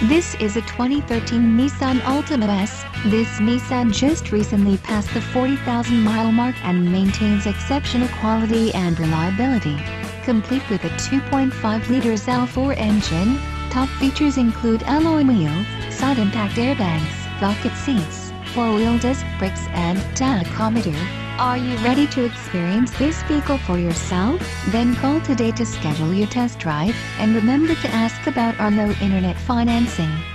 This is a 2013 Nissan Altima S. This Nissan just recently passed the 40,000-mile mark and maintains exceptional quality and reliability. Complete with a 2.5-liter L4 engine, top features include alloy wheels, side impact airbags, bucket seats, 4-wheel disc brakes and tachometer. Are you ready to experience this vehicle for yourself? Then call today to schedule your test drive, and remember to ask about our low internet financing.